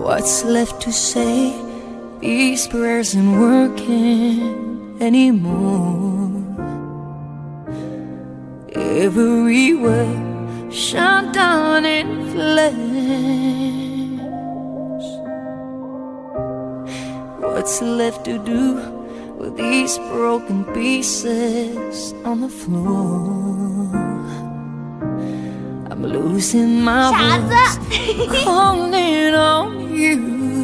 What's left to say? These prayers aren't working anymore. Everywhere shut down in flames. What's left to do with these broken pieces on the floor? I'm losing my voice, calling on you.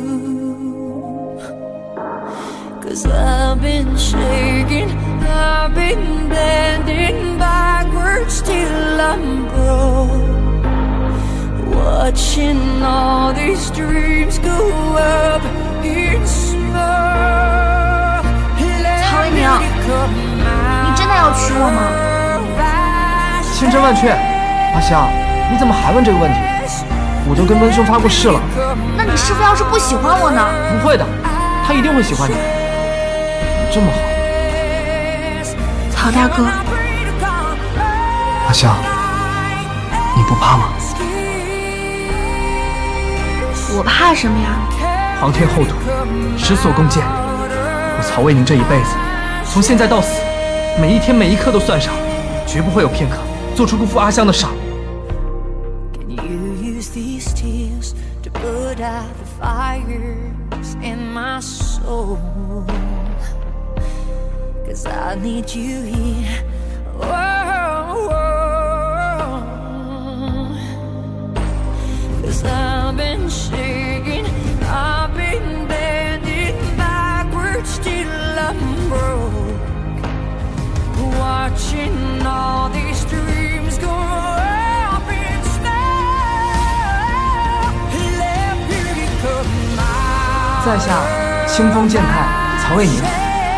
'Cause I've been shaking, I've been bending backwards till I'm broke, watching all these dreams go up in smoke. 曹一鸣，你真的要娶我吗？ 千真万确。阿香，你怎么还问这个问题？我都跟温兄发过誓了。 那你师父要是不喜欢我呢？ 不会的，他一定会喜欢你。你这么好， 曹大哥。 阿香，你不怕吗？ 我怕什么呀？ 皇天厚土，十所共建。我曹卫宁这一辈子，从现在到死，每一天每一刻都算上，绝不会有片刻做出辜负阿香的傻。 These tears to put out the fires in my soul, 'cause I need you here. Oh, 'cause I've been shaking, I've been bending backwards till I'm broke, watching all these dreams go up in smoke. 在下清风剑派曹卫宁。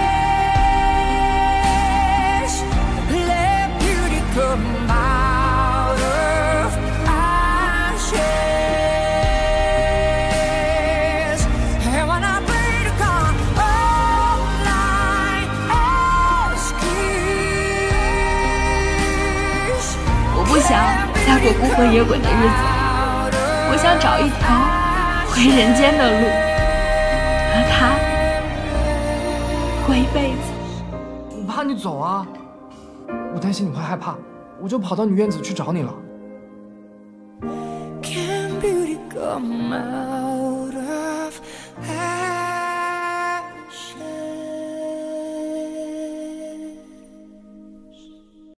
我不想再过孤魂野鬼的日子，我想找一条回人间的路。和他过一辈子。 我怕你走啊，我担心你会害怕，我就跑到女院子去找你了。 Can beauty come out of